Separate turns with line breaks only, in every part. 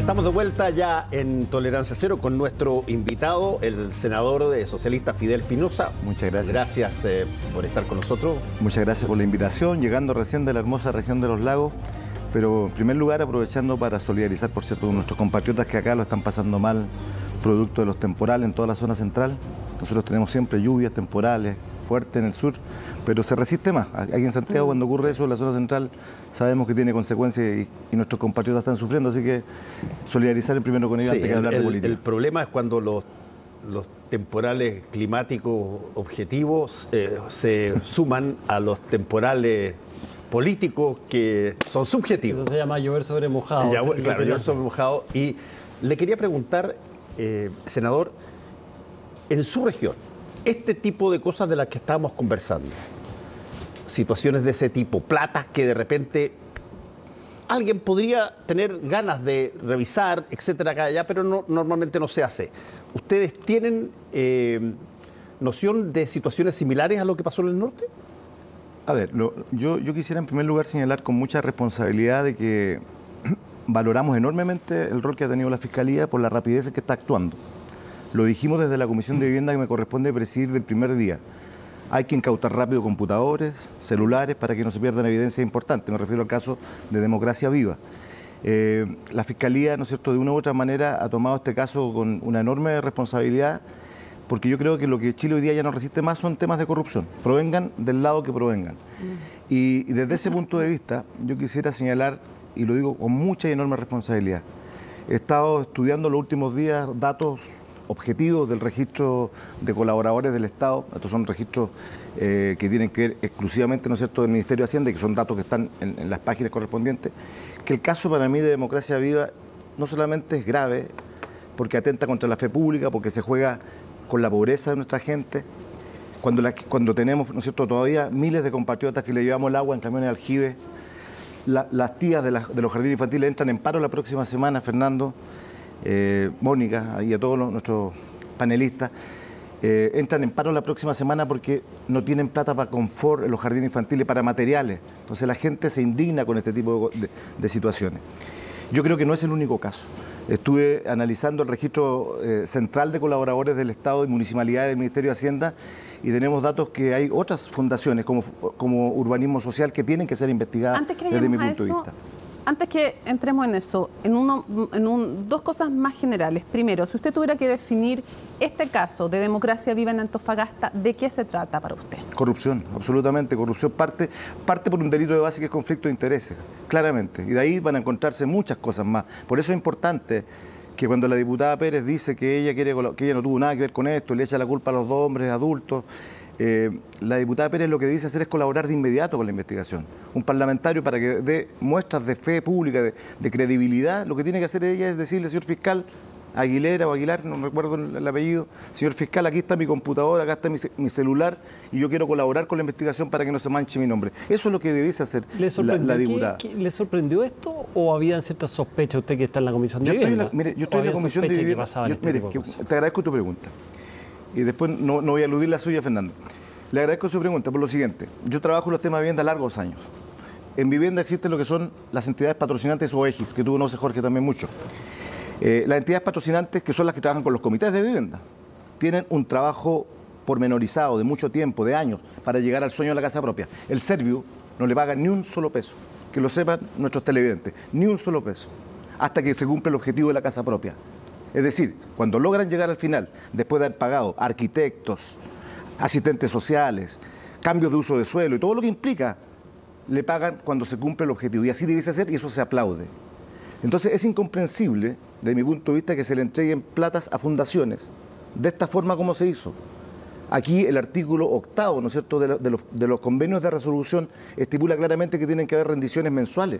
Estamos de vuelta ya en Tolerancia Cero con nuestro invitado, el senador socialista Fidel Espinosa.
Muchas gracias.
Gracias por estar con nosotros.
Muchas gracias por la invitación, llegando recién de la hermosa región de los lagos, pero en primer lugar aprovechando para solidarizar, por cierto, con nuestros compatriotas que acá lo están pasando mal, producto de los temporales en toda la zona central. Nosotros tenemos siempre lluvias temporales fuertes en el sur, pero se resiste más. Aquí en Santiago, cuando ocurre eso en la zona central, sabemos que tiene consecuencias y nuestros compatriotas están sufriendo, así que solidarizar el primero con ellos antes que hablar de política.
El problema es cuando los temporales climáticos objetivos se suman a los temporales políticos que son subjetivos.
Eso se llama llover sobre mojado.
Claro, llover sobre mojado. Y le quería preguntar, senador, en su región, este tipo de cosas de las que estábamos conversando, situaciones de ese tipo, platas que de repente alguien podría tener ganas de revisar, etcétera, acá allá, pero normalmente no se hace. ¿Ustedes tienen noción de situaciones similares a lo que pasó en el norte?
A ver, yo quisiera en primer lugar señalar con mucha responsabilidad de que valoramos enormemente el rol que ha tenido la Fiscalía por la rapidez en que está actuando. Lo dijimos desde la Comisión de Vivienda que me corresponde presidir del primer día. Hay que incautar rápido computadores, celulares, para que no se pierdan evidencias importantes. Me refiero al caso de Democracia Viva. La Fiscalía, ¿no es cierto?, de una u otra manera ha tomado este caso con una enorme responsabilidad, porque yo creo que lo que Chile hoy día ya no resiste más son temas de corrupción, provengan del lado que provengan. Y desde ese punto de vista, yo quisiera señalar, y lo digo con mucha y enorme responsabilidad, he estado estudiando los últimos días datos objetivos del registro de colaboradores del Estado. Estos son registros que tienen que ver exclusivamente, ¿no es cierto?, del Ministerio de Hacienda, y que son datos que están en las páginas correspondientes. Que el caso para mí de Democracia Viva no solamente es grave, porque atenta contra la fe pública, porque se juega con la pobreza de nuestra gente, cuando tenemos, ¿no es cierto?, todavía miles de compatriotas que le llevamos el agua en camiones de aljibe. Las tías de los jardines infantiles entran en paro la próxima semana, Fernando, Mónica y a todos nuestros panelistas, entran en paro la próxima semana porque no tienen plata para confort en los jardines infantiles, para materiales. Entonces la gente se indigna con este tipo de situaciones. Yo creo que no es el único caso. Estuve analizando el registro central de colaboradores del Estado y municipalidades del Ministerio de Hacienda, y tenemos datos que hay otras fundaciones como Urbanismo Social que tienen que ser investigadas desde mi punto de vista.
Antes que entremos en eso, dos cosas más generales. Primero, si usted tuviera que definir este caso de Democracia Viva en Antofagasta, ¿de qué se trata para usted?
Corrupción, absolutamente. Corrupción parte por un delito de base que es conflicto de intereses, claramente. Y de ahí van a encontrarse muchas cosas más. Por eso es importante que cuando la diputada Pérez dice que ella no tuvo nada que ver con esto, le echa la culpa a los dos hombres adultos, la diputada Pérez lo que dice hacer es colaborar de inmediato con la investigación. Un parlamentario, para que dé muestras de fe pública, de credibilidad, lo que tiene que hacer ella es decirle: señor fiscal Aguilera o Aguilar, no recuerdo el apellido, señor fiscal, aquí está mi computadora, acá está mi celular, y yo quiero colaborar con la investigación para que no se manche mi nombre. Eso es lo que debiese hacer la diputada.
¿Le sorprendió esto o había ciertas sospechas usted que está en la Comisión de Vivienda?
Yo estoy en la Comisión de Vivienda. Te agradezco tu pregunta. Y después no voy a eludir la suya, Fernando. Le agradezco su pregunta por lo siguiente. Yo trabajo en los temas de vivienda largos años. En vivienda existen lo que son las entidades patrocinantes o EGIs, que tú conoces, Jorge, también mucho. Las entidades patrocinantes, que son las que trabajan con los comités de vivienda, tienen un trabajo pormenorizado de mucho tiempo, de años, para llegar al sueño de la casa propia. El Serviu no le paga ni un solo peso. Que lo sepan nuestros televidentes, ni un solo peso, hasta que se cumple el objetivo de la casa propia. Es decir, cuando logran llegar al final, después de haber pagado arquitectos, asistentes sociales, cambios de uso de suelo y todo lo que implica, le pagan cuando se cumple el objetivo. Y así debiese ser, y eso se aplaude. Entonces es incomprensible, de mi punto de vista, que se le entreguen platas a fundaciones de esta forma como se hizo. Aquí el artículo 8º, ¿no es cierto?, de los convenios de resolución estipula claramente que tienen que haber rendiciones mensuales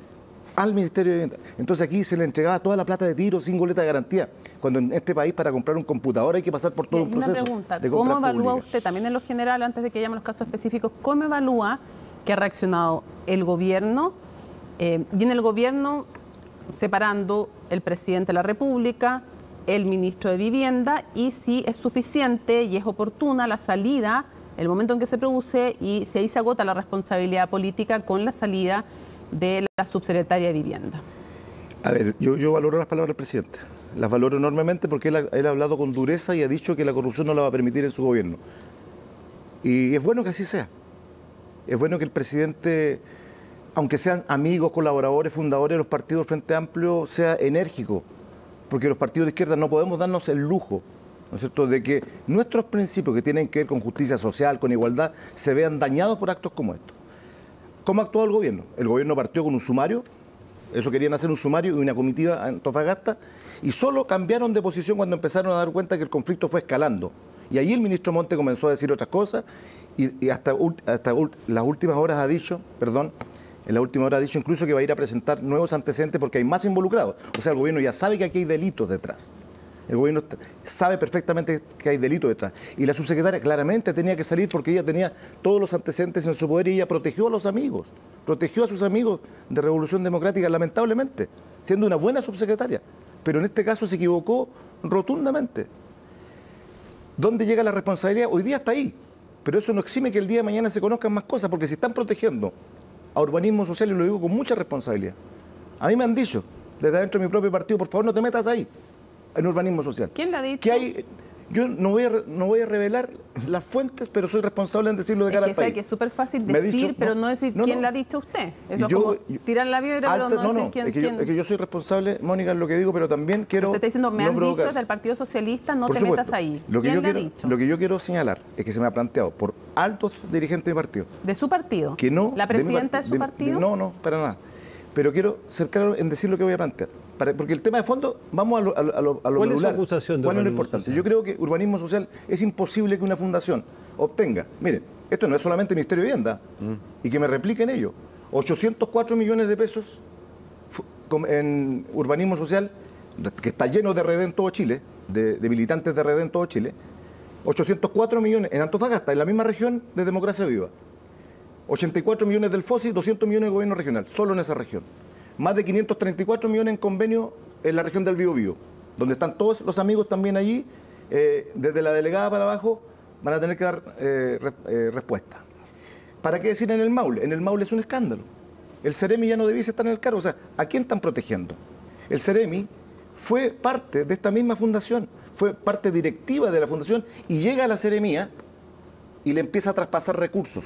al Ministerio de Vivienda. Entonces aquí se le entregaba toda la plata de tiro sin boleta de garantía, cuando en este país para comprar un computador hay que pasar por todo un proceso.
Una pregunta, ¿cómo evalúa usted, también en lo general, antes de que llegamos a los casos específicos, cómo evalúa que ha reaccionado el gobierno y en el gobierno separando el presidente de la República, el ministro de Vivienda, y si es suficiente y es oportuna la salida, el momento en que se produce, y si ahí se agota la responsabilidad política con la salida de la subsecretaria de Vivienda?
A ver, yo valoro las palabras del presidente. Las valoro enormemente porque él ha hablado con dureza y ha dicho que la corrupción no la va a permitir en su gobierno. Y es bueno que así sea. Es bueno que el presidente, aunque sean amigos, colaboradores, fundadores de los partidos del Frente Amplio, sea enérgico. Porque los partidos de izquierda no podemos darnos el lujo, ¿no es cierto?, de que nuestros principios que tienen que ver con justicia social, con igualdad, se vean dañados por actos como estos. ¿Cómo ha actuado el gobierno? El gobierno partió con un sumario, eso querían hacer un sumario y una comitiva a Antofagasta, y solo cambiaron de posición cuando empezaron a dar cuenta que el conflicto fue escalando. Y ahí el ministro Monte comenzó a decir otras cosas y hasta las últimas horas ha dicho, en la última hora ha dicho incluso que va a ir a presentar nuevos antecedentes porque hay más involucrados. O sea, el gobierno ya sabe que aquí hay delitos detrás. El gobierno sabe perfectamente que hay delitos detrás. Y la subsecretaria claramente tenía que salir porque ella tenía todos los antecedentes en su poder y ella protegió a los amigos, protegió a sus amigos de Revolución Democrática, lamentablemente, siendo una buena subsecretaria. Pero en este caso se equivocó rotundamente. ¿Dónde llega la responsabilidad? Hoy día está ahí. Pero eso no exime que el día de mañana se conozcan más cosas, porque si están protegiendo a urbanismo social, y lo digo con mucha responsabilidad. A mí me han dicho, desde dentro de mi propio partido, por favor no te metas ahí, en urbanismo social.
¿Quién lo ha dicho?
Que hay, yo no voy a revelar las fuentes, pero soy responsable en decirlo de cara al país.
Que es súper fácil decir, pero no decir quién le ha dicho a usted. Eso es como tirar la piedra, pero no decir quién.
Es que yo soy responsable, Mónica, en lo que digo, pero también quiero...
Usted está diciendo, me han dicho desde el Partido Socialista, no te metas ahí. ¿Quién le ha dicho?
Lo que yo quiero señalar es que se me ha planteado por altos dirigentes de partido.
¿De su partido?
Que no,
¿La presidenta de su partido?
No, para nada. Pero quiero ser claro en decir lo que voy a plantear. Porque el tema de fondo, vamos a lo
¿Cuál
medular.
es su acusación de
¿Cuál es lo
urbanismo
importante?
social?
Yo creo que urbanismo social es imposible que una fundación obtenga. Miren, esto no es solamente Ministerio de Vivienda y que me repliquen ellos. 804 millones de pesos en urbanismo social, que está lleno de red en todo Chile, de militantes de red en todo Chile. 804 millones en Antofagasta, en la misma región de Democracia Viva. 84 millones del FOSI, 200 millones del gobierno regional, solo en esa región. Más de 534 millones en convenio en la región del Biobío, donde están todos los amigos también allí, desde la delegada para abajo, van a tener que dar respuesta. ¿Para qué decir en el Maule? En el Maule es un escándalo. El Ceremi ya no debiese estar en el cargo. O sea, ¿a quién están protegiendo? El Ceremi fue parte de esta misma fundación, fue parte directiva de la fundación y llega a la Ceremía y le empieza a traspasar recursos.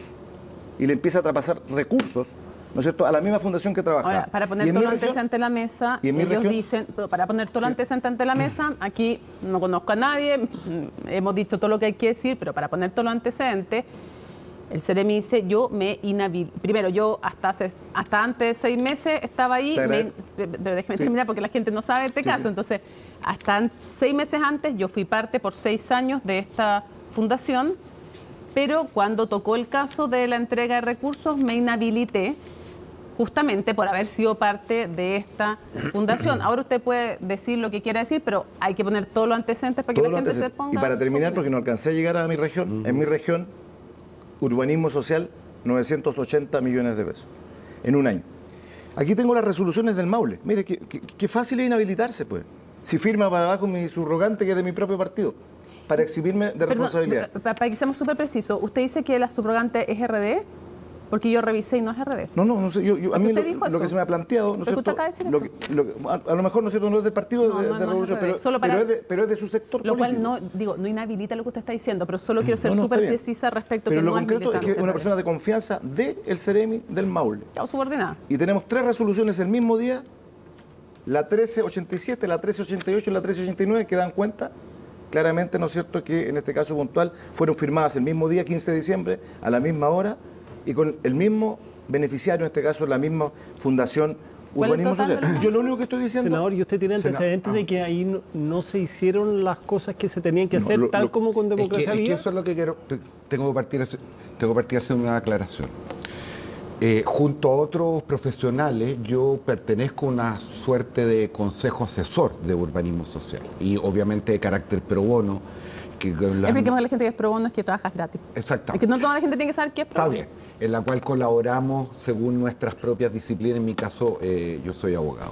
¿No es cierto?, a la misma fundación que trabajaba.
Ahora, para poner todo lo antecedente en la mesa, ellos dicen, para poner todo lo antecedente ante la mesa, aquí no conozco a nadie, hemos dicho todo lo que hay que decir, pero para poner todo lo antecedente, el Ceremi dice, yo me inhabilité. Primero, yo hasta antes de 6 meses estaba ahí, pero déjeme terminar porque la gente no sabe este caso, entonces, hasta 6 meses antes yo fui parte por 6 años de esta fundación, pero cuando tocó el caso de la entrega de recursos me inhabilité justamente por haber sido parte de esta fundación. Ahora usted puede decir lo que quiera decir, pero hay que poner todos los antecedentes para que la gente se ponga...
Y para terminar, porque no alcancé a llegar a mi región, en mi región, urbanismo social, 980 millones de pesos en un año. Aquí tengo las resoluciones del Maule. Mire, qué fácil es inhabilitarse, pues. Si firma para abajo mi subrogante, que es de mi propio partido, para eximirme de responsabilidad.
Para que seamos súper precisos, ¿usted dice que la subrogante es RD? Porque yo revisé y no es RD.
No sé, a mí lo que se me ha planteado, ¿no es cierto? A lo mejor, ¿no es cierto?, no es del partido de Revolución, pero es de su sector
lo
político.
Cual no inhabilita lo que usted está diciendo, pero solo quiero ser súper precisa respecto a que
lo
no es
concreto es que es una persona de confianza del Ceremi del Maule.
O subordinada.
Y tenemos 3 resoluciones el mismo día, la 1387, la 1388 y la 1389, que dan cuenta claramente, ¿no es cierto?, que en este caso puntual fueron firmadas el mismo día, 15 de diciembre, a la misma hora, y con el mismo beneficiario, en este caso la misma fundación Urbanismo Social. Yo lo único que estoy diciendo...
Senador, ¿y usted tiene antecedentes de que ahí no se hicieron las cosas que se tenían que hacer tal como con Democracia Viva?
Es que eso es lo que quiero... Tengo que partir haciendo una aclaración. Junto a otros profesionales, yo pertenezco a una suerte de consejo asesor de urbanismo social y obviamente de carácter pro bono.
Expliquemos a la gente que es pro bono, es que trabajas gratis.
Exactamente.
Es que no toda la gente tiene que saber qué es pro bono.
Está bien, en la cual colaboramos según nuestras propias disciplinas. En mi caso, yo soy abogado.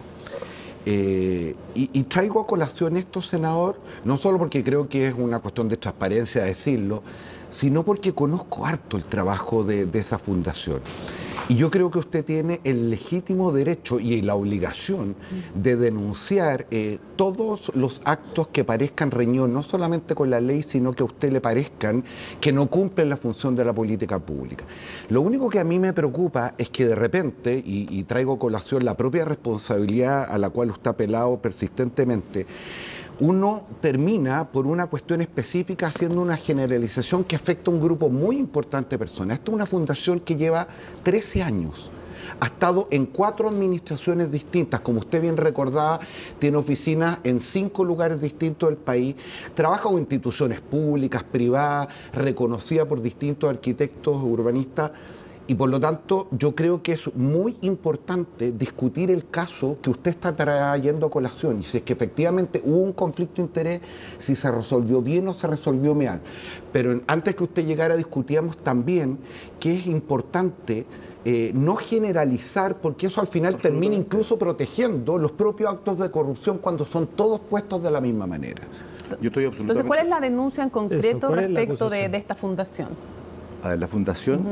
Y traigo a colación esto, senador, no solo porque creo que es una cuestión de transparencia decirlo, sino porque conozco harto el trabajo de esa fundación. Y yo creo que usted tiene el legítimo derecho y la obligación de denunciar todos los actos que parezcan reñidos, no solamente con la ley, sino que a usted le parezcan que no cumplen la función de la política pública. Lo único que a mí me preocupa es que de repente, y traigo a colación la propia responsabilidad a la cual usted ha apelado persistentemente, uno termina por una cuestión específica haciendo una generalización que afecta a un grupo muy importante de personas. Esta es una fundación que lleva 13 años. Ha estado en 4 administraciones distintas, como usted bien recordaba, tiene oficinas en 5 lugares distintos del país, trabaja con instituciones públicas, privadas, reconocida por distintos arquitectos, urbanistas. Y por lo tanto, yo creo que es muy importante discutir el caso que usted está trayendo a colación. Y si es que efectivamente hubo un conflicto de interés, si se resolvió bien o se resolvió mal. Pero antes que usted llegara, discutíamos también que es importante no generalizar, porque eso al final termina incluso protegiendo los propios actos de corrupción cuando son todos puestos de la misma manera.
Yo estoy absolutamente...
Entonces, ¿cuál es la denuncia en concreto respecto de esta fundación?
A ver, la fundación...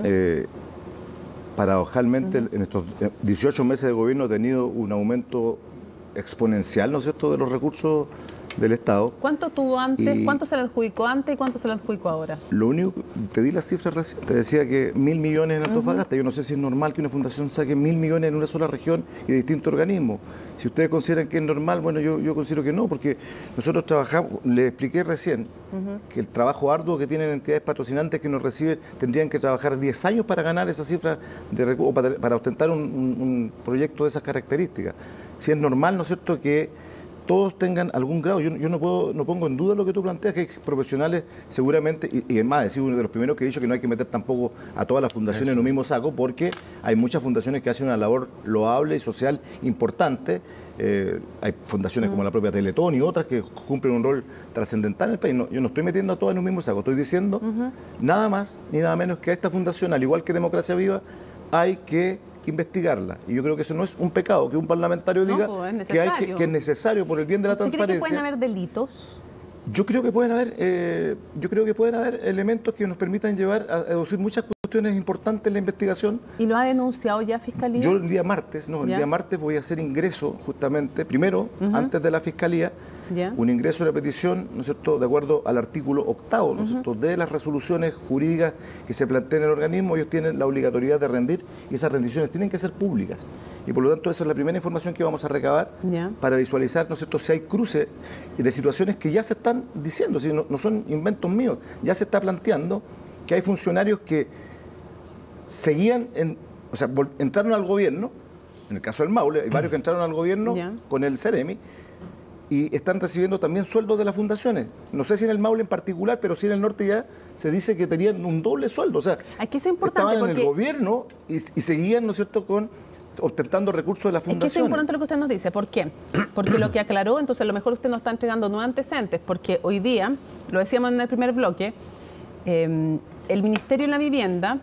paradojalmente, en estos 18 meses de gobierno ha tenido un aumento exponencial, ¿no es cierto?, de los recursos del Estado.
¿Cuánto tuvo antes? ¿Cuánto se le adjudicó antes y cuánto se le adjudicó ahora?
Lo único, te di las cifras recién, te decía que 1.000 millones en Antofagasta. Yo no sé si es normal que una fundación saque 1.000 millones en una sola región y de distintos organismos. Si ustedes consideran que es normal, bueno, yo considero que no, porque nosotros trabajamos, les expliqué recién que el trabajo arduo que tienen entidades patrocinantes que nos reciben tendrían que trabajar 10 años para ganar esa cifra de recursos, para ostentar un proyecto de esas características. Si es normal, ¿no es cierto?, que todos tengan algún grado. Yo no pongo en duda lo que tú planteas, que hay profesionales seguramente, y es más, decir, uno de los primeros que he dicho que no hay que meter tampoco a todas las fundaciones en un mismo saco, porque hay muchas fundaciones que hacen una labor loable y social importante. Hay fundaciones como la propia Teletón y otras que cumplen un rol trascendental en el país. No, yo no estoy metiendo a todas en un mismo saco, estoy diciendo nada más ni nada menos que a esta fundación, al igual que Democracia Viva, hay que investigarla. Y yo creo que eso no es un pecado, que un parlamentario diga que es necesario por el bien de la transparencia.
¿Cree que pueden haber delitos?
Yo creo que pueden haber elementos que nos permitan llevar a deducir muchas cuestiones importantes en la investigación.
¿Y lo ha denunciado ya Fiscalía?
Yo el día martes voy a hacer ingreso justamente, primero, antes de la Fiscalía, un ingreso de petición, ¿no es cierto?, de acuerdo al artículo 8º, ¿no es cierto?, de las resoluciones jurídicas que se plantean en el organismo. Ellos tienen la obligatoriedad de rendir y esas rendiciones tienen que ser públicas. Y por lo tanto esa es la primera información que vamos a recabar para visualizar, ¿no es cierto?, si hay cruce de situaciones que ya se están diciendo, si no son inventos míos, ya se está planteando que hay funcionarios que seguían, entraron al gobierno, en el caso del Maule, hay varios que entraron al gobierno con el Ceremi, y están recibiendo también sueldos de las fundaciones. No sé si en el Maule en particular, pero sí en el norte ya se dice que tenían un doble sueldo. O sea,
aquí eso es importante
estaban en el gobierno y seguían, ¿no es cierto?, ostentando recursos de la fundación.
Es que eso es importante lo que usted nos dice. ¿Por qué? Porque lo que aclaró, entonces a lo mejor usted nos está entregando nuevos antecedentes, porque hoy día, lo decíamos en el primer bloque, el Ministerio de la Vivienda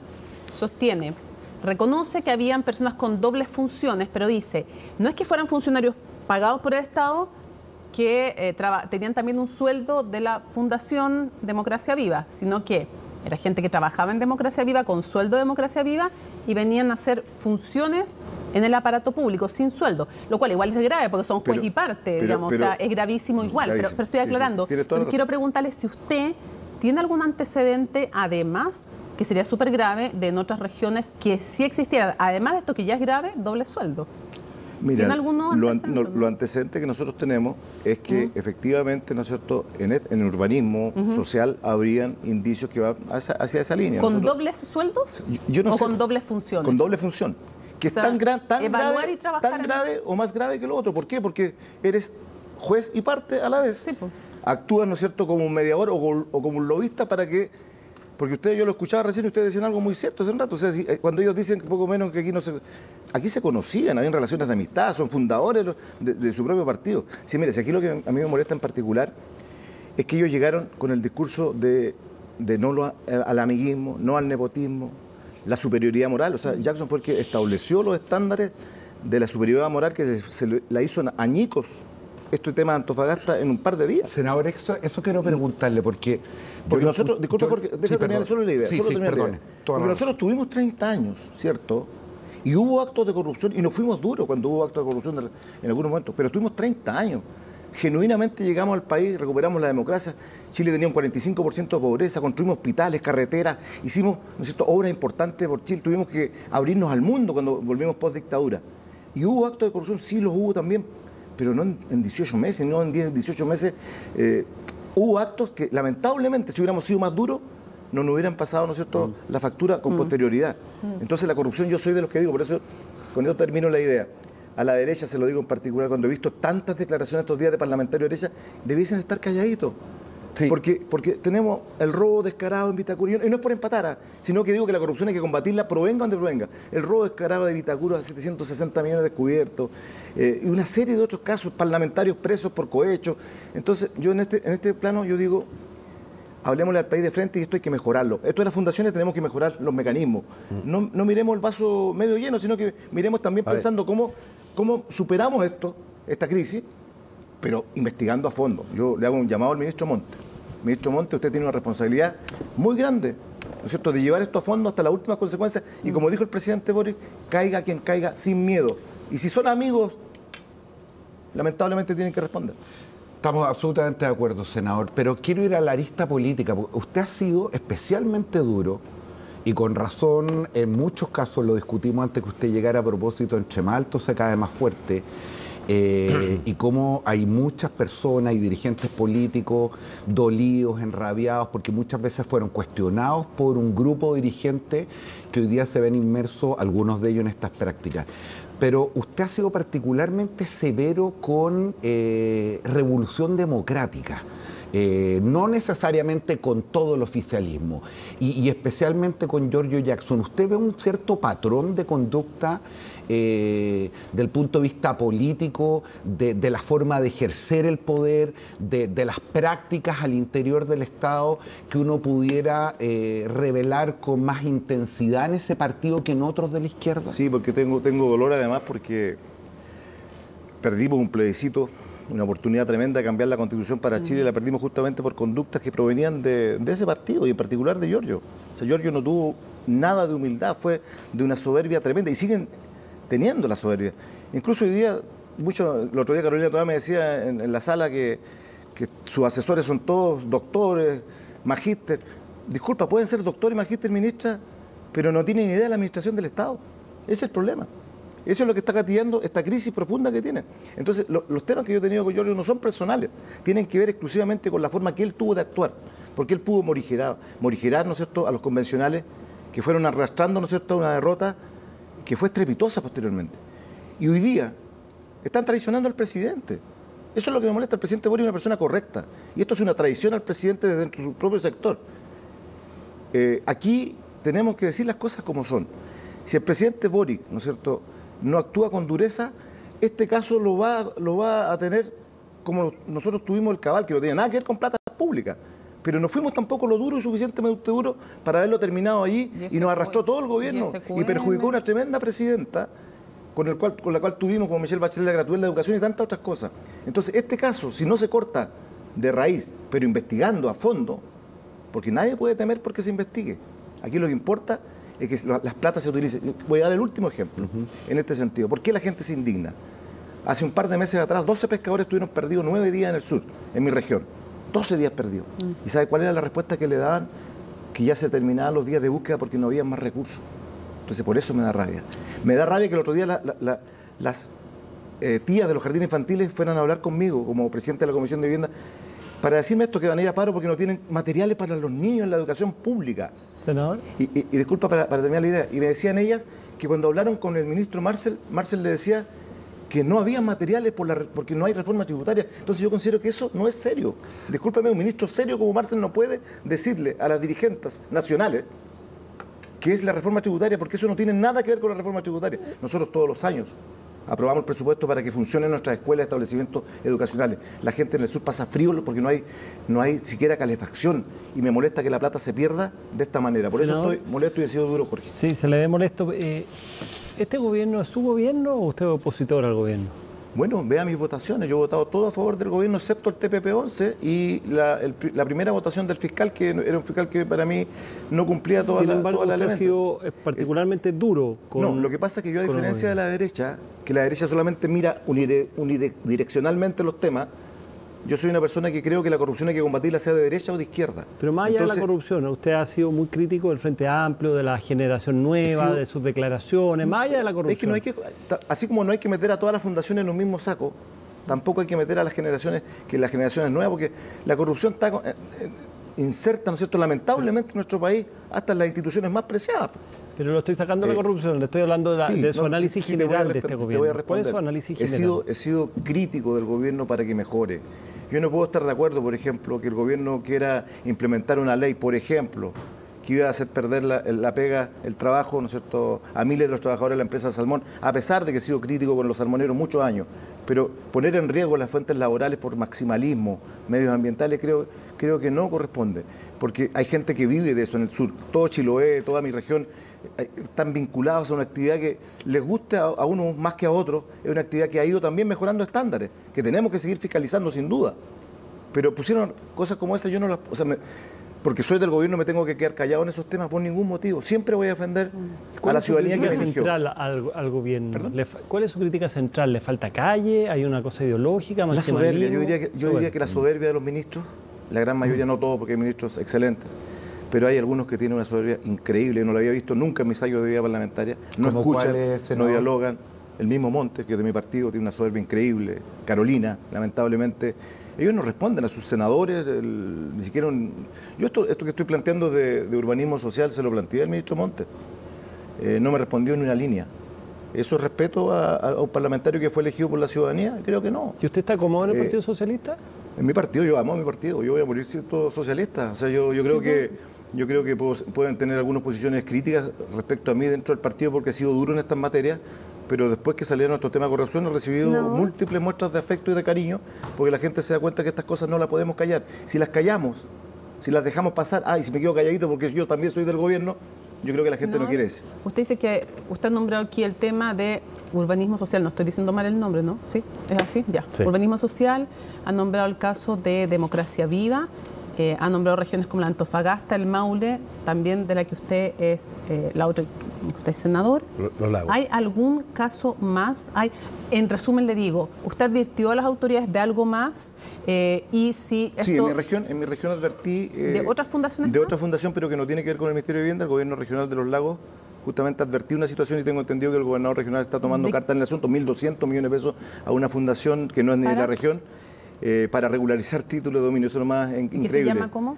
reconoce que habían personas con dobles funciones, pero dice, no es que fueran funcionarios pagados por el Estado, que tenían también un sueldo de la Fundación Democracia Viva, sino que era gente que trabajaba en Democracia Viva con sueldo de Democracia Viva y venían a hacer funciones en el aparato público sin sueldo, lo cual igual es grave porque son juez y parte, digamos, o sea, es gravísimo igual, pero estoy aclarando. Sí, entonces quiero preguntarle si usted tiene algún antecedente, además, que sería súper grave, de en otras regiones que sí existiera, además de esto que ya es grave, doble sueldo.
Mira, lo antecedente que nosotros tenemos es que efectivamente, ¿no es cierto?, en el urbanismo social habrían indicios que van hacia esa línea.
¿Con dobles sueldos o con dobles funciones?
Con doble función. Que es tan grave o más grave que lo otro. ¿Por qué? Porque eres juez y parte a la vez. Sí, pues. Actúas, ¿no es cierto?, como un mediador o como un lobista para que... Porque yo lo escuchaba recién y ustedes decían algo muy cierto hace un rato. O sea, cuando ellos dicen que poco menos que aquí se conocían, habían relaciones de amistad, son fundadores de su propio partido. Sí, mire, si aquí lo que a mí me molesta en particular es que ellos llegaron con el discurso de no al amiguismo, no al nepotismo, la superioridad moral. O sea, Jackson fue el que estableció los estándares de la superioridad moral que se la hizo añicos este tema de Antofagasta en un par de días.
Senador, eso quiero preguntarle, porque
nosotros, disculpa, porque déjame terminar solo la idea. Porque nosotros tuvimos 30 años, ¿cierto?, Y hubo actos de corrupción, y nos fuimos duros cuando hubo actos de corrupción en algunos momentos, pero estuvimos 30 años. Genuinamente llegamos al país, recuperamos la democracia. Chile tenía un 45% de pobreza, construimos hospitales, carreteras, hicimos, ¿no es cierto?, obras importantes por Chile. Tuvimos que abrirnos al mundo cuando volvimos post-dictadura. Y hubo actos de corrupción, sí los hubo también, pero no en 18 meses, no en 10, 18 meses. Hubo actos que, lamentablemente, si hubiéramos sido más duros, no nos hubieran pasado, ¿no es cierto?, la factura con posterioridad. Entonces la corrupción, yo soy de los que digo, por eso con eso termino la idea. A la derecha, se lo digo en particular, cuando he visto tantas declaraciones estos días de parlamentarios de derecha, debiesen estar calladitos. Sí. Porque tenemos el robo descarado en Vitacura, y no es por empatar, sino que digo que la corrupción hay que combatirla, provenga donde provenga. El robo descarado de Vitacura, 760 millones descubiertos, y una serie de otros casos, parlamentarios presos por cohecho. Entonces, yo en este plano, yo digo, hablemosle al país de frente y esto hay que mejorarlo. Esto de las fundaciones tenemos que mejorar los mecanismos. No miremos el vaso medio lleno, sino que miremos también pensando cómo superamos esta crisis, pero investigando a fondo. Yo le hago un llamado al ministro Monte. Ministro Monte, usted tiene una responsabilidad muy grande, ¿no es cierto?, de llevar esto a fondo hasta las últimas consecuencias. Y como dijo el presidente Boric, caiga quien caiga, sin miedo. Y si son amigos, lamentablemente tienen que responder.
Estamos absolutamente de acuerdo, senador, pero quiero ir a la arista política, porque usted ha sido especialmente duro, y con razón, en muchos casos lo discutimos antes que usted llegara, a propósito, entre más alto se cae más fuerte, y cómo hay muchas personas y dirigentes políticos dolidos, enrabiados, porque muchas veces fueron cuestionados por un grupo de dirigentes que hoy día se ven inmersos, algunos de ellos, en estas prácticas. Pero usted ha sido particularmente severo con Revolución Democrática. No necesariamente con todo el oficialismo, y especialmente con Giorgio Jackson. ¿Usted ve un cierto patrón de conducta del punto de vista político, de la forma de ejercer el poder, de las prácticas al interior del Estado, que uno pudiera revelar con más intensidad en ese partido que en otros de la izquierda?
Sí, porque tengo dolor además, porque perdimos un plebiscito, una oportunidad tremenda de cambiar la Constitución para Chile, y la perdimos justamente por conductas que provenían de ese partido, y en particular de Giorgio. O sea, Giorgio no tuvo nada de humildad, fue de una soberbia tremenda, y siguen teniendo la soberbia. Incluso hoy día, el otro día Carolina todavía me decía en la sala que sus asesores son todos doctores, magíster. Disculpa, pueden ser doctor y magíster, ministra, pero no tienen idea de la administración del Estado. Ese es el problema. Eso es lo que está gatillando esta crisis profunda que tiene. Entonces, los temas que yo he tenido con Giorgio no son personales, tienen que ver exclusivamente con la forma que él tuvo de actuar, porque él pudo morigerar, ¿no es cierto?, a los convencionales que fueron arrastrando, ¿no es cierto?, a una derrota que fue estrepitosa posteriormente. Y hoy día están traicionando al presidente. Eso es lo que me molesta. El presidente Boric es una persona correcta, y esto es una traición al presidente desde dentro de su propio sector. Aquí tenemos que decir las cosas como son. Si el presidente Boric, ¿no es cierto?, no actúa con dureza, este caso lo va a tener como nosotros tuvimos el Cabal, que no tenía nada que ver con plata pública. Pero no fuimos tampoco lo duro y suficientemente duro para haberlo terminado allí, y nos arrastró todo el gobierno y perjudicó una tremenda presidenta con la cual tuvimos, como Michelle Bachelet, la gratuidad de la educación y tantas otras cosas. Entonces, este caso, si no se corta de raíz, pero investigando a fondo, porque nadie puede temer porque se investigue. Aquí lo que importa es que las platas se utilicen. Voy a dar el último ejemplo en este sentido. ¿Por qué la gente se indigna? Hace un par de meses atrás, 12 pescadores estuvieron perdidos 9 días en el sur, en mi región. 12 días perdidos. ¿Y sabe cuál era la respuesta que le daban? Que ya se terminaban los días de búsqueda porque no había más recursos. Entonces, por eso me da rabia. Me da rabia que el otro día las tías de los jardines infantiles fueran a hablar conmigo como presidente de la Comisión de Vivienda para decirme esto, que van a ir a paro porque no tienen materiales para los niños en la educación pública.
Senador.
Y disculpa para terminar la idea. Y me decían ellas que cuando hablaron con el ministro Marcel le decía que no había materiales porque no hay reforma tributaria. Entonces yo considero que eso no es serio. Discúlpeme, un ministro serio como Marcel no puede decirle a las dirigentes nacionales que es la reforma tributaria, porque eso no tiene nada que ver con la reforma tributaria. Nosotros todos los años aprobamos el presupuesto para que funcionen nuestras escuelas y establecimientos educacionales. La gente en el sur pasa frío porque no hay siquiera calefacción, y me molesta que la plata se pierda de esta manera. Por eso estoy molesto y he sido duro, Jorge.
Sí, se le ve molesto. ¿Este gobierno es su gobierno o usted es opositor al gobierno?
Bueno, vea mis votaciones. Yo he votado todo a favor del gobierno, excepto el TPP-11 y la primera votación del fiscal, que era un fiscal que para mí no cumplía toda
Sin embargo,
la
usted ha sido particularmente duro con...
No, lo que pasa es que yo, a diferencia de la derecha, que la derecha solamente mira unidireccionalmente los temas, yo soy una persona que creo que la corrupción hay que combatirla, sea de derecha o de izquierda.
Pero más allá de la corrupción, usted ha sido muy crítico del Frente Amplio, de la generación nueva, de sus declaraciones, más allá de la corrupción.
Es que no hay que, así como no hay que meter a todas las fundaciones en un mismo saco, tampoco hay que meter a las generaciones nuevas, porque la corrupción está inserta, ¿no es cierto?, lamentablemente en nuestro país, hasta en las instituciones más preciadas.
Pero lo estoy sacando de la corrupción, le estoy hablando de su análisis general de este gobierno. ¿Cuál es su análisis general?
He sido crítico del gobierno para que mejore. Yo no puedo estar de acuerdo, por ejemplo, que el gobierno quiera implementar una ley, por ejemplo, que iba a hacer perder la pega, el trabajo, ¿no es cierto?, a miles de los trabajadores de la empresa Salmón, a pesar de que he sido crítico con los salmoneros muchos años. Pero poner en riesgo las fuentes laborales por maximalismo, medios ambientales, creo que no corresponde. Porque hay gente que vive de eso en el sur. Todo Chiloé, toda mi región, están vinculados a una actividad que les guste a unos más que a otros. Es una actividad que ha ido también mejorando estándares, que tenemos que seguir fiscalizando sin duda. Pero pusieron cosas como esa, yo no las... porque soy del gobierno, me tengo que quedar callado en esos temas por ningún motivo. Siempre voy a defender a la ciudadanía que me eligió.
¿Cuál es su crítica central al gobierno? ¿Cuál es su crítica central? ¿Le falta calle? ¿Hay una cosa ideológica?
La soberbia. Yo diría que la soberbia de los ministros, la gran mayoría, no todos, porque hay ministros excelentes, pero hay algunos que tienen una soberbia increíble. No lo había visto nunca en mis años de vida parlamentaria. No escuchan, no dialogan. El mismo Montes, que es de mi partido, tiene una soberbia increíble. Carolina, lamentablemente. Ellos no responden a sus senadores, ni siquiera... Yo esto que estoy planteando de urbanismo social se lo planteé al ministro Montes. No me respondió ni una línea. ¿Eso es respeto a un parlamentario que fue elegido por la ciudadanía? Creo que no.
¿Y usted está cómodo en el Partido Socialista?
En mi partido, yo amo a mi partido. Yo voy a morir siendo socialista. O sea, yo creo que pueden tener algunas posiciones críticas respecto a mí dentro del partido porque he sido duro en estas materias, pero después que salieron nuestros temas de corrupción he recibido múltiples muestras de afecto y de cariño, porque la gente se da cuenta que estas cosas no las podemos callar. Si las callamos, si las dejamos pasar, y si me quedo calladito porque yo también soy del gobierno, yo creo que la gente no quiere eso.
Usted dice que usted ha nombrado aquí el tema de urbanismo social, no estoy diciendo mal el nombre, ¿no? ¿Sí? ¿Es así? Ya. Sí. Urbanismo social, ha nombrado el caso de Democracia Viva, ha nombrado regiones como la Antofagasta, el Maule, también de la que usted es la otra, usted es senador.
Los Lagos.
¿Hay algún caso más? En resumen le digo, ¿usted advirtió a las autoridades de algo más? Y si esto...
Sí, en mi región advertí...
¿De otras fundaciones?
De otra fundación, pero que no tiene que ver con el Ministerio de Vivienda, el Gobierno Regional de los Lagos. Justamente advertí una situación y tengo entendido que el gobernador regional está tomando carta en el asunto, 1.200 millones de pesos a una fundación que no es ni de la región, para regularizar títulos de dominio. Eso es lo más increíble.
¿Qué se llama cómo?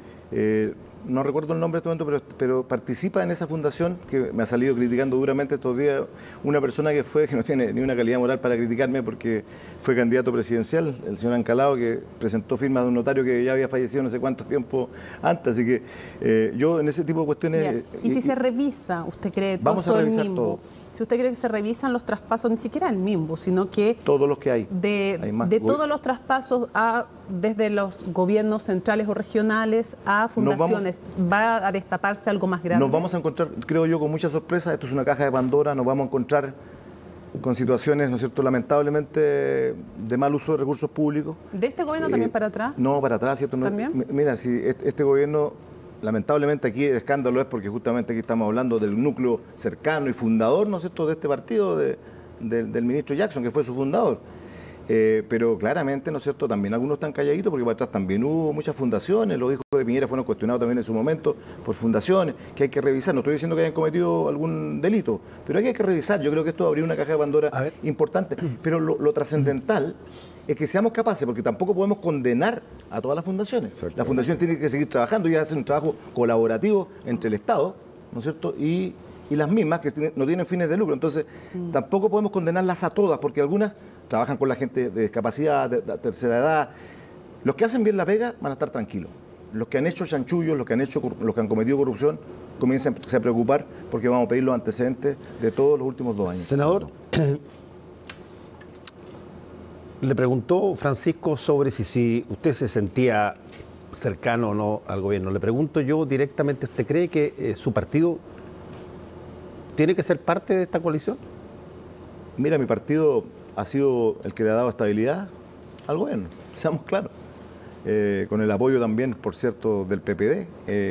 No recuerdo el nombre de este momento, pero participa en esa fundación que me ha salido criticando duramente estos días una persona que no tiene ni una calidad moral para criticarme porque fue candidato presidencial, el señor Ancalao, que presentó firma de un notario que ya había fallecido no sé cuánto tiempo antes. Así que yo en ese tipo de cuestiones...
¿Y si se revisa, usted cree,
vamos a revisar todo?
Si usted cree que se revisan los traspasos, ni siquiera el MIMBU, sino que...
Todos los que hay.
De todos los traspasos desde los gobiernos centrales o regionales a fundaciones, ¿va a destaparse algo más grande?
Nos vamos a encontrar, creo yo, con mucha sorpresa. Esto es una caja de Pandora. Nos vamos a encontrar con situaciones, ¿no es cierto?, lamentablemente de mal uso de recursos públicos.
¿De este gobierno también para atrás?
No, para atrás, ¿cierto?
¿También?
Mira, si este gobierno... Lamentablemente aquí el escándalo es porque justamente aquí estamos hablando del núcleo cercano y fundador, ¿no es cierto?, de este partido, del ministro Jackson, que fue su fundador. Pero claramente, ¿no es cierto?, también algunos están calladitos porque para atrás también hubo muchas fundaciones, los hijos de Piñera fueron cuestionados también en su momento por fundaciones, que hay que revisar. No estoy diciendo que hayan cometido algún delito, pero hay que revisar. Yo creo que esto abrió una caja de Pandora importante, pero lo trascendental es que seamos capaces, porque tampoco podemos condenar a todas las fundaciones. Las fundaciones tienen que seguir trabajando y hacer un trabajo colaborativo entre el Estado, ¿no es cierto?, y las mismas que no tienen fines de lucro. Entonces, tampoco podemos condenarlas a todas, porque algunas trabajan con la gente de discapacidad, de tercera edad. Los que hacen bien la pega van a estar tranquilos. Los que han hecho chanchullos, los que han cometido corrupción, comiencen a preocupar porque vamos a pedir los antecedentes de todos los últimos 2 años.
Senador, le preguntó Francisco sobre si usted se sentía cercano o no al gobierno. Le pregunto yo directamente, ¿usted cree que su partido tiene que ser parte de esta coalición?
Mira, mi partido ha sido el que le ha dado estabilidad al gobierno, seamos claros. Con el apoyo también, por cierto, del PPD.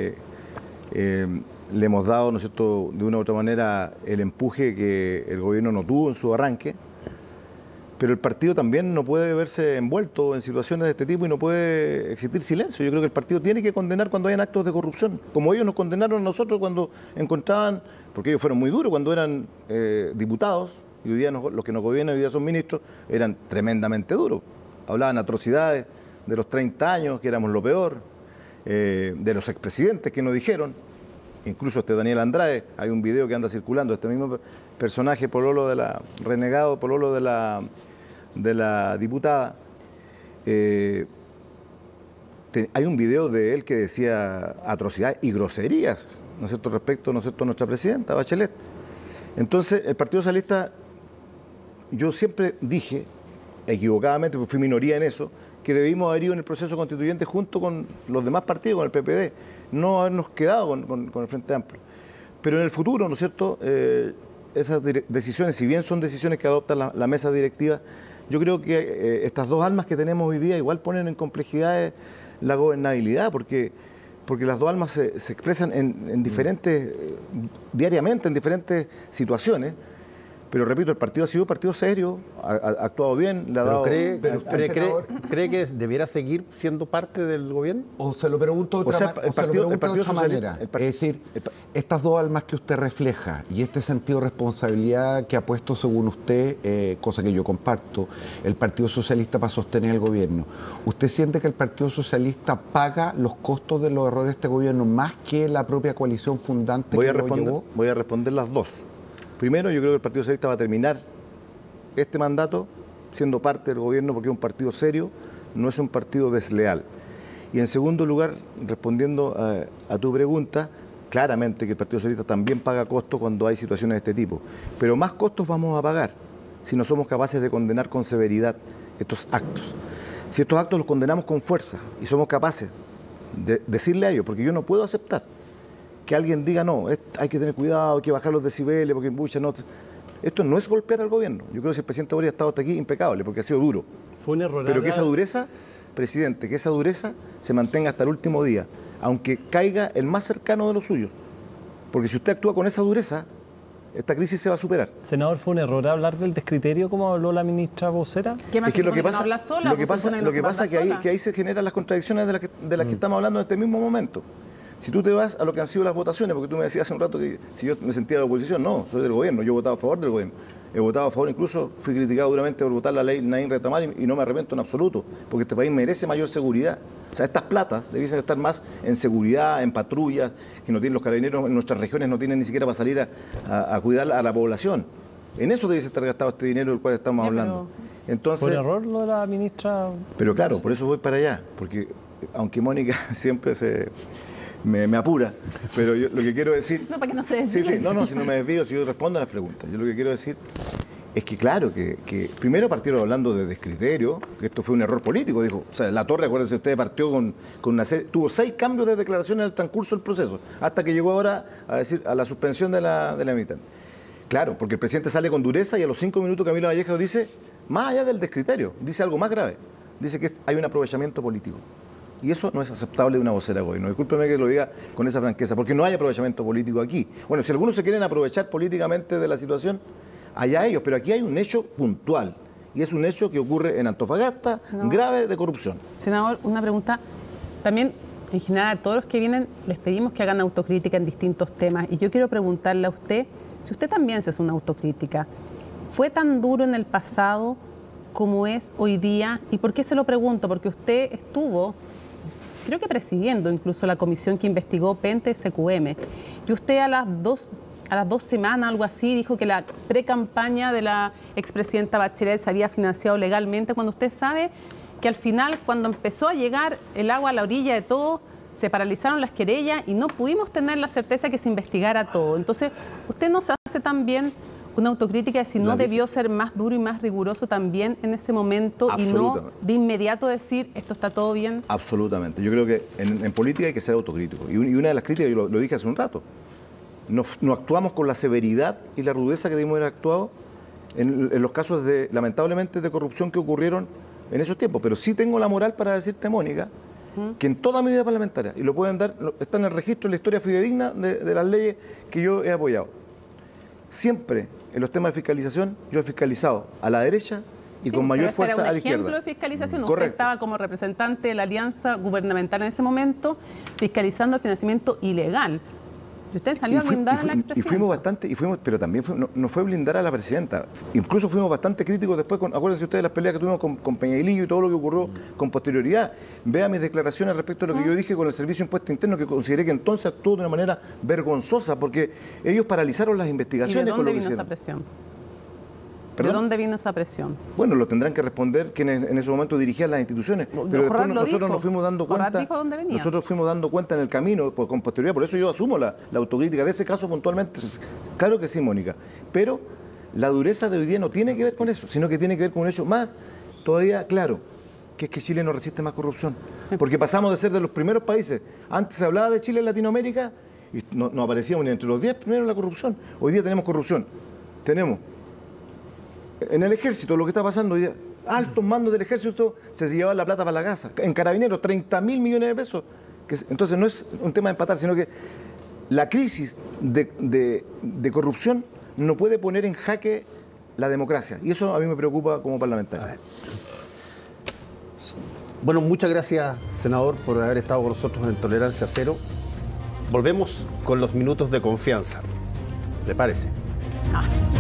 Le hemos dado, ¿no es cierto?, de una u otra manera el empuje que el gobierno no tuvo en su arranque, pero el partido también no puede verse envuelto en situaciones de este tipo y no puede existir silencio. Yo creo que el partido tiene que condenar cuando hayan actos de corrupción, como ellos nos condenaron a nosotros cuando encontraban, porque ellos fueron muy duros cuando eran diputados, y hoy día los que nos gobiernan hoy día son ministros, eran tremendamente duros. Hablaban atrocidades de los 30 años, que éramos lo peor, de los expresidentes que nos dijeron, incluso Daniel Andrade, hay un video que anda circulando, este mismo personaje, pololo de la, renegado pololo de la diputada, hay un video de él que decía atrocidades y groserías, ¿no es cierto?, respecto, ¿no es cierto?, a nuestra presidenta, Bachelet. Entonces, el Partido Socialista, yo siempre dije, equivocadamente, porque fui minoría en eso, que debimos haber ido en el proceso constituyente junto con los demás partidos, con el PPD, no habernos quedado con el Frente Amplio. Pero en el futuro, ¿no es cierto?, esas decisiones, si bien son decisiones que adopta la mesa directiva, yo creo que estas dos almas que tenemos hoy día igual ponen en complejidades la gobernabilidad, porque las dos almas se expresan en diferentes, diariamente, en diferentes situaciones. Pero repito, el partido ha sido un partido serio, ha actuado bien, le ha dado...
¿Cree que debiera seguir siendo parte del gobierno?
O se lo pregunto de otra manera. Es decir, estas dos almas que usted refleja y este sentido de responsabilidad que ha puesto, según usted, cosa que yo comparto, el Partido Socialista para sostener el gobierno, ¿usted siente que el Partido Socialista paga los costos de los errores de este gobierno más que la propia coalición fundante que lo llevó?
Voy a responder las dos. Primero, yo creo que el Partido Socialista va a terminar este mandato siendo parte del gobierno porque es un partido serio, no es un partido desleal. Y en segundo lugar, respondiendo a tu pregunta, claramente que el Partido Socialista también paga costos cuando hay situaciones de este tipo. Pero más costos vamos a pagar si no somos capaces de condenar con severidad estos actos. Si estos actos los condenamos con fuerza y somos capaces de decirle a ellos, porque yo no puedo aceptar que alguien diga, no, hay que tener cuidado, hay que bajar los decibeles, porque no. Esto no es golpear al gobierno. Yo creo que si el presidente Boric ha estado hasta aquí impecable, porque ha sido duro.
Fue un error.
Pero que esa dureza, presidente, que esa dureza se mantenga hasta el último día, aunque caiga el más cercano de los suyos. Porque si usted actúa con esa dureza, esta crisis se va a superar.
Senador, ¿fue un error hablar del descriterio como habló la ministra vocera?
¿Qué más
es que lo que pasa,
lo que pasa
es que ahí se generan las contradicciones de las que estamos hablando en este mismo momento. Si tú te vas a lo que han sido las votaciones, porque tú me decías hace un rato que si yo me sentía de la oposición, no, soy del gobierno, yo he votado a favor del gobierno. He votado a favor, incluso fui criticado duramente por votar la ley Naín Retamar y no me arrepiento en absoluto, porque este país merece mayor seguridad. O sea, estas platas debiesen estar más en seguridad, en patrullas, que no tienen los carabineros en nuestras regiones, no tienen ni siquiera para salir a cuidar a la población. En eso debiese estar gastado este dinero del cual estamos hablando. Entonces,
¿fue un error lo de la ministra?
Pero claro, por eso voy para allá, porque aunque Mónica siempre me apura, pero yo lo que quiero decir...
No, para que no se desvíe.
Sí, no, si no me desvío, si yo respondo a las preguntas. Yo lo que quiero decir es que claro, que primero partieron hablando de descriterio, que esto fue un error político, dijo, o sea, la Torre, acuérdense, usted partió con una serie, tuvo 6 cambios de declaraciones en el transcurso del proceso, hasta que llegó ahora a la suspensión de la mitad. Claro, porque el presidente sale con dureza y a los 5 minutos Camilo Vallejo dice, más allá del descriterio, dice algo más grave, dice que hay un aprovechamiento político. Y eso no es aceptable de una vocera de gobierno. Discúlpeme que lo diga con esa franqueza, porque no hay aprovechamiento político aquí. Bueno, si algunos se quieren aprovechar políticamente de la situación, allá ellos, pero aquí hay un hecho puntual, y es un hecho que ocurre en Antofagasta, grave de corrupción.
Senador, una pregunta. También, en general, a todos los que vienen les pedimos que hagan autocrítica en distintos temas, y yo quiero preguntarle a usted, si usted también se hace una autocrítica, ¿fue tan duro en el pasado como es hoy día? ¿Y por qué se lo pregunto? Porque usted estuvo... creo que presidiendo incluso la comisión que investigó Pente SQM. Y usted a las dos semanas, algo así, dijo que la pre-campaña de la expresidenta Bachelet se había financiado legalmente, cuando usted sabe que al final, cuando empezó a llegar el agua a la orilla de todo, se paralizaron las querellas y no pudimos tener la certeza que se investigara todo. Entonces, ¿usted no se hace también una autocrítica de si no debió ser más duro y más riguroso también en ese momento y no de inmediato decir esto está todo bien?
Absolutamente. Yo creo que en política hay que ser autocrítico. Y una de las críticas, yo lo dije hace un rato, no actuamos con la severidad y la rudeza que debimos haber actuado en los casos lamentablemente, de corrupción que ocurrieron en esos tiempos. Pero sí tengo la moral para decirte, Mónica, que en toda mi vida parlamentaria, y lo pueden dar, está en el registro de la historia fidedigna de las leyes que yo he apoyado. Siempre en los temas de fiscalización yo he fiscalizado a la derecha y con mayor fuerza a la izquierda.
Un ejemplo de fiscalización.
Correcto.
Usted estaba como representante de la alianza gubernamental en ese momento, fiscalizando el financiamiento ilegal. Y usted salió a blindar a la expresidenta.
Y fuimos bastante, pero también no fue blindar a la presidenta. Incluso fuimos bastante críticos después, acuérdense ustedes de las peleas que tuvimos con Peñailillo y todo lo que ocurrió con posterioridad. Vea mis declaraciones respecto a lo que yo dije con el Servicio de Impuesto Interno, que consideré que entonces actuó de una manera vergonzosa, porque ellos paralizaron las investigaciones.
¿Y de dónde vino esa presión? ¿De dónde vino esa presión?
Bueno, lo tendrán que responder quienes en ese momento dirigían las instituciones. Pero después nosotros nos fuimos dando cuenta.
Dijo dónde venía.
Nosotros fuimos dando cuenta en el camino, con posterioridad. Por eso yo asumo la autocrítica de ese caso puntualmente. Claro que sí, Mónica. Pero la dureza de hoy día no tiene que ver con eso, sino que tiene que ver con un hecho más todavía claro, que es que Chile no resiste más corrupción. Porque pasamos de ser de los primeros países. Antes se hablaba de Chile en Latinoamérica y no aparecíamos ni entre los 10 primeros la corrupción. Hoy día tenemos corrupción. Tenemos en el ejército, lo que está pasando hoy día, altos mandos del ejército se llevaban la plata para la casa. En Carabineros, 30.000 millones de pesos. Entonces no es un tema de empatar, sino que la crisis de corrupción no puede poner en jaque la democracia. Y eso a mí me preocupa como parlamentario.
Bueno, muchas gracias, senador, por haber estado con nosotros en Tolerancia Cero. Volvemos con los minutos de confianza. ¿Le parece?